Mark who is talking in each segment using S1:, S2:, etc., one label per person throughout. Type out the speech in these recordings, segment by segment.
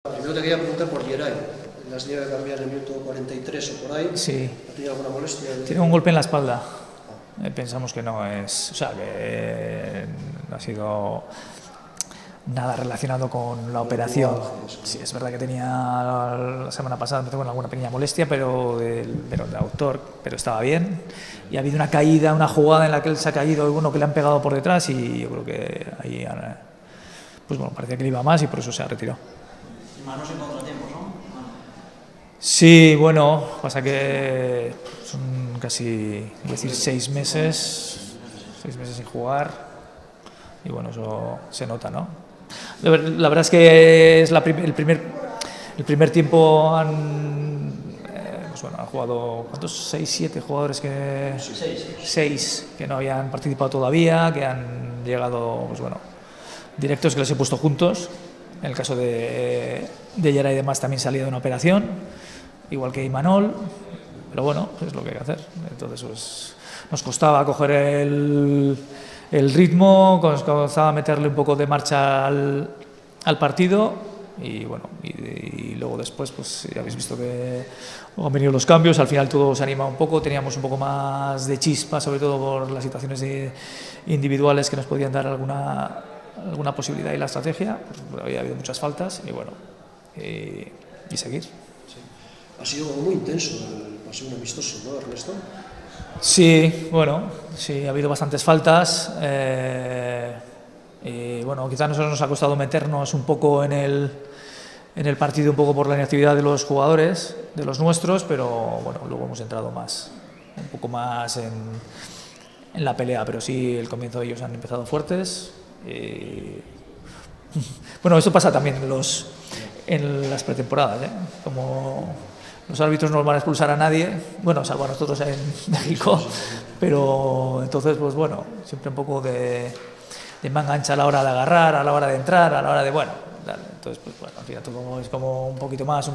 S1: Primero te quería preguntar por Geray. Las llega a cambiar en el minuto 43 o por ahí.
S2: Sí.
S1: ¿Ha tenido alguna molestia?
S2: Tiene un golpe en la espalda. Pensamos que no es, o sea, que no ha sido nada relacionado con la operación. Sí, es verdad que tenía la semana pasada alguna pequeña molestia, pero del autor, pero estaba bien. Y ha habido una caída, una jugada en la que él se ha caído, uno que le han pegado por detrás y yo creo que ahí, pues bueno, parecía que le iba más y por eso se ha retirado.
S3: Manos en contratiempos, ¿no?
S2: Sí, bueno, pasa que son casi, voy a decir, 6 meses sin jugar y bueno, eso se nota, ¿no? La verdad es que es el primer tiempo pues bueno, han jugado, ¿cuántos? 6, 7 jugadores que... 6 que no habían participado todavía, que han llegado, pues bueno, directos que les he puesto juntos. En el caso de Geray y demás también salía de una operación, igual que Imanol, pero bueno, es lo que hay que hacer. Entonces pues, nos costaba coger el ritmo, nos costaba meterle un poco de marcha al partido y bueno, y luego después pues ya habéis visto que han venido los cambios, al final todo se anima un poco, teníamos un poco más de chispa, sobre todo por las situaciones individuales que nos podían dar alguna posibilidad y la estrategia, pues había habido muchas faltas y bueno, y seguir.
S1: Sí. Ha sido muy intenso el paseo amistoso, ¿no, Ernesto?
S2: Sí, bueno, sí, ha habido bastantes faltas y bueno, quizás a nosotros nos ha costado meternos un poco en el partido, un poco por la inactividad de los jugadores, de los nuestros, pero bueno, luego hemos entrado un poco más en la pelea, pero sí, el comienzo ellos han empezado fuertes. Bueno, esto pasa también en las pretemporadas, ¿eh? Como los árbitros no van a expulsar a nadie, bueno, salvo a nosotros en México, pero entonces, pues bueno, siempre un poco de manga ancha a la hora de agarrar, a la hora de entrar, a la hora de, bueno, entonces, pues bueno, al final todo es como un poquito más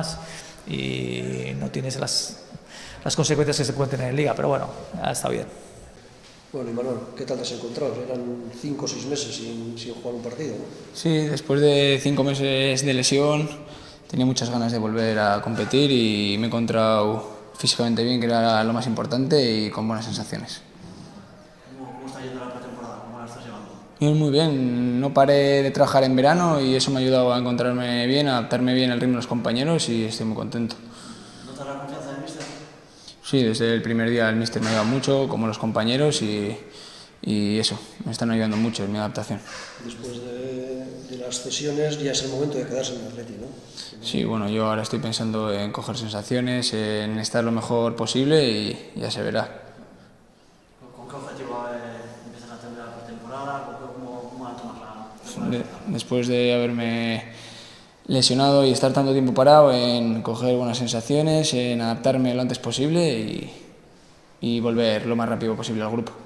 S2: y no tienes las consecuencias que se pueden tener en Liga, pero bueno, está bien.
S1: Bueno, Imanol, ¿qué tal te has encontrado? Eran 5 o 6 meses sin jugar un partido, ¿no?
S3: Sí, después de 5 meses de lesión tenía muchas ganas de volver a competir y me he encontrado físicamente bien, que era lo más importante, y con buenas sensaciones.
S4: ¿Cómo está yendo la pretemporada? ¿Cómo la estás llevando?
S3: Muy bien, no paré de trabajar en verano y eso me ha ayudado a encontrarme bien, a adaptarme bien al ritmo de los compañeros y estoy muy contento.
S4: ¿Notas la confianza del míster?
S3: Sí, desde el primer día el míster me ha ayudado mucho, como los compañeros, y eso, me están ayudando mucho en mi adaptación.
S1: Después de las cesiones ya es el momento de quedarse en el Atleti, ¿no?
S3: Sí, bueno, yo ahora estoy pensando en coger sensaciones, en estar lo mejor posible y ya se verá.
S4: ¿Con qué objetivo empiezas a tener la pretemporada? ¿Cómo la tomas la
S3: Después de haberme lesionado y estar tanto tiempo parado, en coger buenas sensaciones, en adaptarme lo antes posible y volver lo más rápido posible al grupo.